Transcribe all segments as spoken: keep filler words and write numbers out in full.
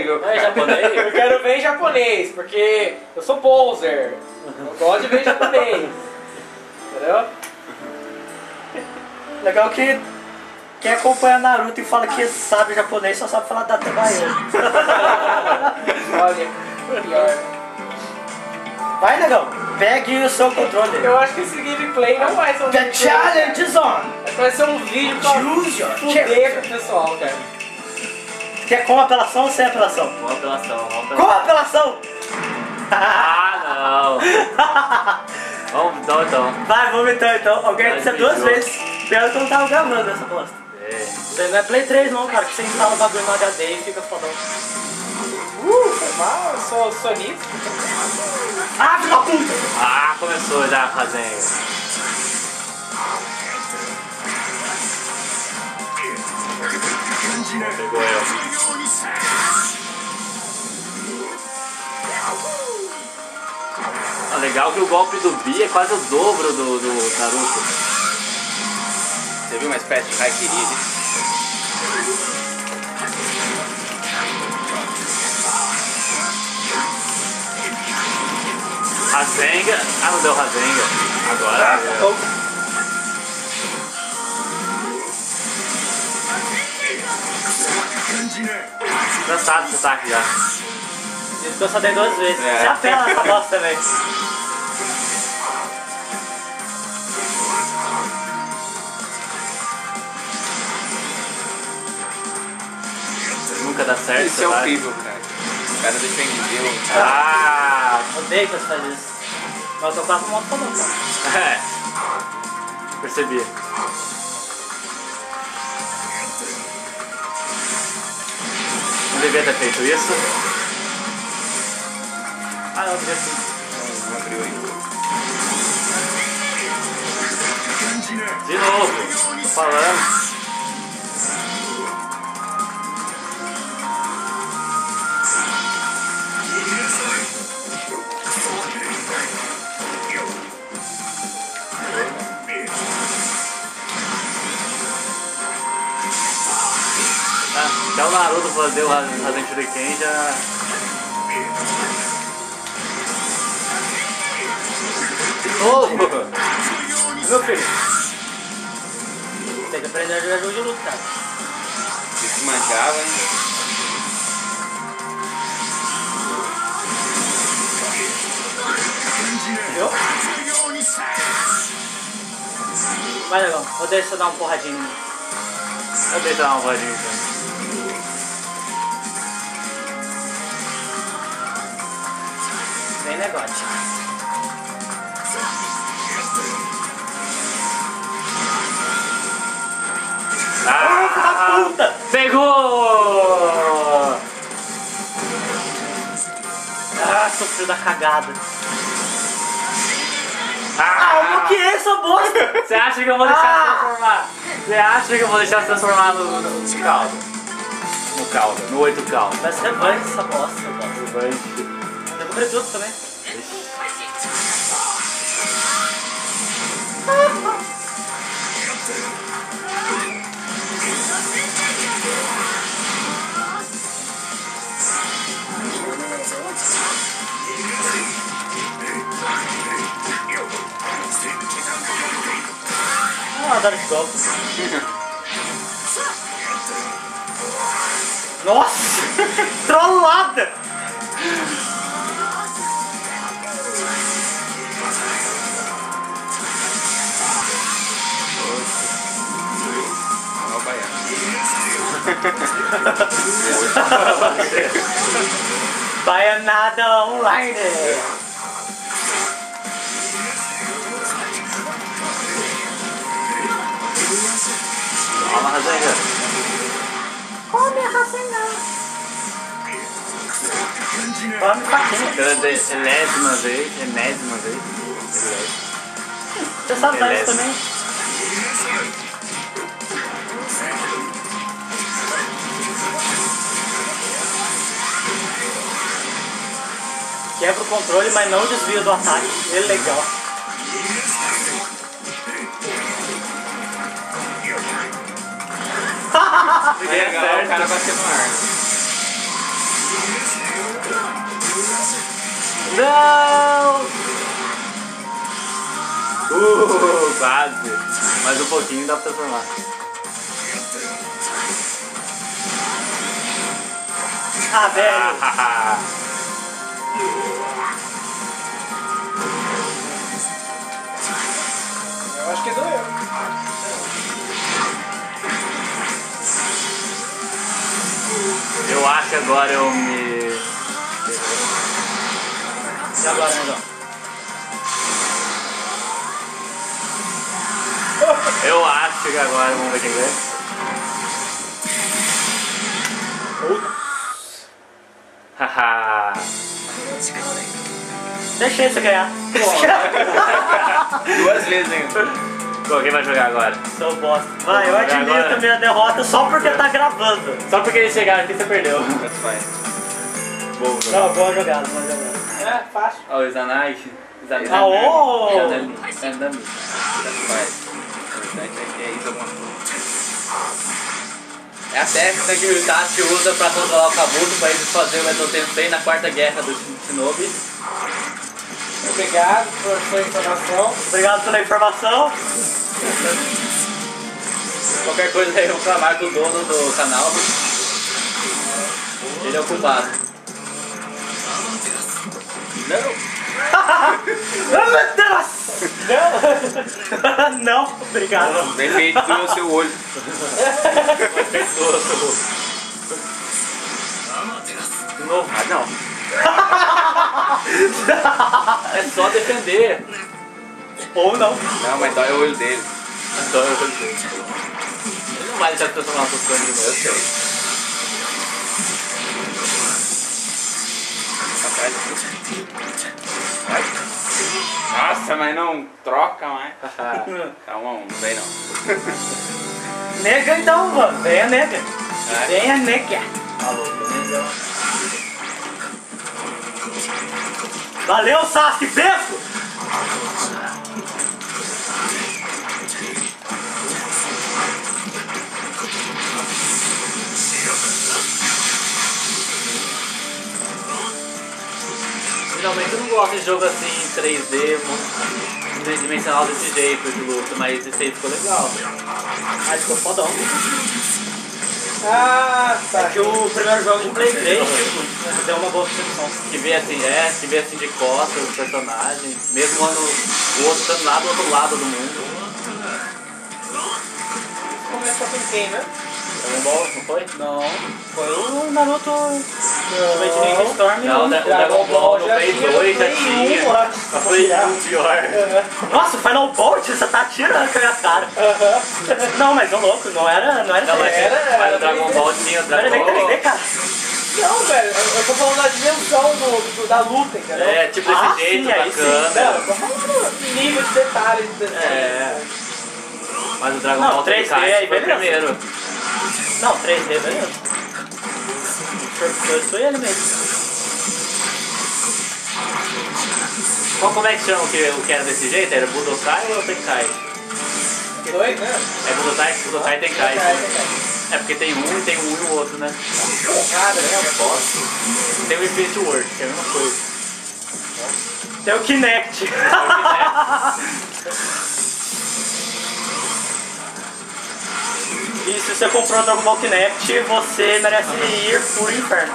velho. É japonês? Eu quero ver em japonês, porque eu sou poser. Eu gosto de ver em japonês. Entendeu? Legal que quem acompanha Naruto e fala que sabe japonês só sabe falar data baiana. Olha, pior. Vai, negão, pegue o seu controle. Eu acho que esse gameplay não vai ser um The gameplay, challenge is on! cara. Vai ser um vídeo pra Choose your fuder com o pessoal, cara. Quer com apelação ou sem apelação? Uma apelação, uma apelação. Com apelação! Ah, não! Vamos então, então. Vai, vamos então, então. Alguém Vai, disse duas beijou. vezes. Pior que eu não tava gravando essa bosta. É. Isso aí não é Play três não, cara, que você instala o bagulho no H D e fica fodão. Uh, foi mal, eu sou sonista. Ah, filho da puta! Ah, começou já a fazenha. Pegou eu. Ah, legal que o golpe do Bi é quase o dobro do, do Naruto. Você viu uma espécie de Haikiri? Rasenga. Ah, não deu Rasenga. Agora. Então, Cansado desse ataque já. isso que eu só dei duas vezes. É. Você apela nessa bosta também. Nunca dá certo. Isso é vai. horrível, cara. O cara defendeu. Ah! Odeio que você faz isso. Mas eu tô quase morto falando, cara. É. Percebi. Não devia ter feito isso. Ah, não, devia sim. Não abriu ainda. De novo. Tô falando. Ah, até o Naruto fazer o Rasen Shuriken já... De novo! Meu filho. Tem que aprender a jogar jogo de luta, cara. Isso manjava, hein? Viu? Vai, negão. Vou deixar você dar uma porradinha em mim. Eu deixo dar uma voadinha então. Bem negócio. Ah, puta! Pegou! Ah, sofreu da cagada. Ah, Ah, o que é essa bosta? Você acha que eu vou deixar Ah! se transformar? Você acha que eu vou deixar se transformar no, no, no caldo? No caldo, no oito caldo. Vai ser revanche essa bosta, bosta. Vai. Eu vou ver tudo também. Ah, adoro esse golpe. Nossa! Trollada! Olha o baiano. Baianada online! Toma, Rasenga. Come a Rasengan! Come faquinha. Pela de- enésima vez, enésima vez. Você sabe dar isso Beleza. também? Quebra o controle, mas não desvia do ataque. É legal. É legal o cara batendo no ar. Não! Uh, quase. Mais um pouquinho dá pra transformar. Ah, velho. Eu acho que doeu. Eu acho que agora eu me... E agora, negão? Eu acho que agora vamos ver quem ganha. Haha. Deixei você ganhar. Duas vezes ainda. Qual quem vai jogar agora? Seu bosta. Vai, eu Vamos jogar admito agora? a minha derrota só porque tá gravando. Só porque eles chegaram aqui você perdeu. Tanto faz. Boa, boa. Não, boa jogada, boa jogada. É, fácil. Ó, o Zanai. Zanai. Ah, ô! Zanami. Zanami. Tanto faz. O importante é que é isso alguma coisa. É a técnica que o Itachi usa pra controlar o Kabuto, pra eles fazerem o Metal Tensei na quarta guerra do Shinobi. Obrigado por sua informação. Obrigado pela informação. Qualquer coisa aí, vamos reclamar com o dono do canal. Ele é o culpado. Não! Não! Não, obrigado. Bem feito pelo seu olho. De novo. Ah, não. É só defender. Ou não. Não, mas dói o olho dele. Então eu vou dizer. Ele não vai deixar de transformar suas coisas de novo. Eu sei. Vai. Nossa, mas não troca mais. Calma, não vem não. Nega então, mano. Venha, nega. Vai. Venha, nega. Falou, beleza? Valeu, Sasuke, beijo! Geralmente eu não gosto de jogo assim em três D, tridimensional desse jeito de luta, mas esse aí ficou legal. Ah, ficou fodão. Ah, É tá. que o primeiro jogo de Play três, tipo, deu uma boa percepção. Que vê assim, é, que vê assim de costas os personagens, mesmo quando o outro estando lá do outro lado do mundo. Começou com quem, né? Dragon Ball, não foi? Não, foi o Naruto Awakening Storm. Não, o Dra- o Dragon Ball no Play dois já tinha. Mas foi o pior. Nossa, Final Bolt, você tá tirando com a minha cara. Não, mas não louco, não era, não era Não, mas, três D. Era- mas era o Dragon Ball tinha o Não era Dragon nem três D, Ball. cara. Não, velho, eu eu tô falando da dimensão do, do- da luta, entendeu? É, tipo desse Ah, jeito, sim, aí sim. Não, bacana. eu tô falando nível de detalhes. De É. Mas o Dragon Não, Ball três D Tenkaichi aí, foi o beleza. primeiro. Não, três D, beleza. Foi, foi ele mesmo. Qual, como é que chama o que, o que era desse jeito? Era Budokai ou Tenkaichi? Dois, né? É Budokai, Budokai e Tenkaichi. Tenkaichi, Né? Tenkaichi. É porque tem um e tem um e o outro, né? Porrada, né? Tem o Infinity World, que é a mesma coisa. Tem o Kinect. E se você comprou o Dragon Ball Kinect, você merece ir pro inferno.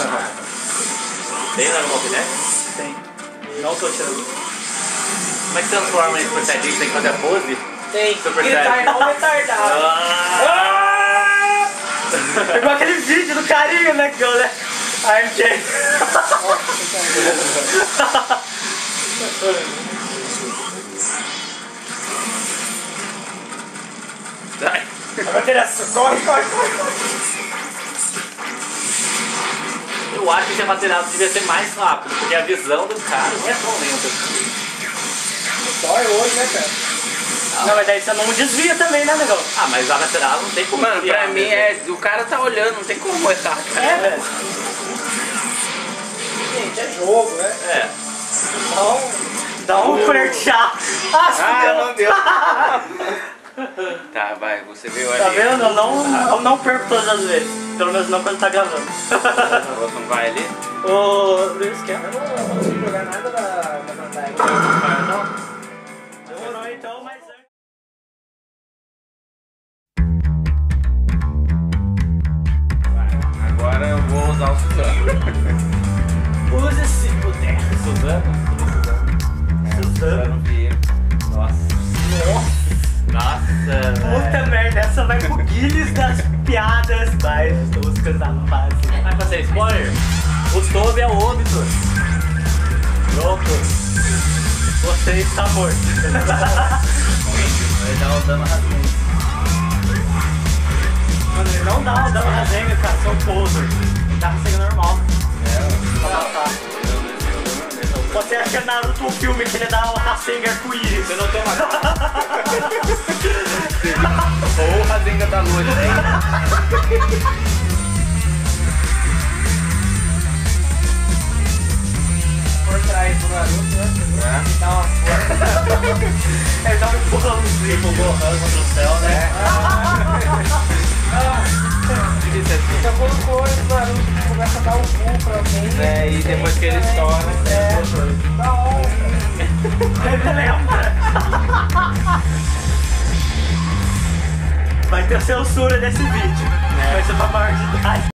Tem Dragon Ball Kinect? Tem. Não tô tirando. Como é que transforma em Super Saiyajin? Tem que fazer a pose? Tem. Super Retardado ou retardado. Ah! Igual aquele vídeo do carinha, né? Que eu, né? I'm Jay. Ai. A bateria corre, corre, corre, corre. Eu acho que esse material devia ser mais rápido, porque a visão do cara não é tão lenta assim. Dói hoje, né, cara? Não, mas daí você não desvia também, né, negão? Ah, mas a lateral não tem como Mano, desviar, pra mim né? é. O cara tá olhando, não tem como errar. É, velho. Gente, é jogo, né? É. Então, Dá um colher de chá. Ah, Ah, fudeu. não deu. Tá, vai, você veio ali. Tá vendo? Eu não, eu não perco todas as vezes. Pelo menos não quando tá gravando. Você não vai ali? Ô, Luiz, quer? Eu não consigo jogar nada da, da vantagem. Demorou então, mas... Agora eu vou usar o Suzano. Use se puder. Suzano? Suzano. Vieira. Nossa. Nossa, Puta velho. merda, essa vai pro Guinness das piadas mais toscas da fase. Vai fazer spoiler? O Toby é o óbito. Pronto. Você está morto. Vai dar o dano rasgando. Mano, ele não dá o dano rasenga, cara, são poser. Dá rasenga normal. Pra matar. Você acha Naruto um filme que ele dá uma rasenga arco-íris? Você não tem uma Ou o Rasenga da Lua, né? Por trás do Naruto, né? Dá uma força. Ele dá um empurrãozinho. tipo Gohan contra o céu, né? Fica pondo coisa do Naruto, começa a dar um pulo pra alguém. É, e depois que ele estoura, É, da hora. Ele lembra. Vai ter censura nesse vídeo. Vai ser pra maior de idade.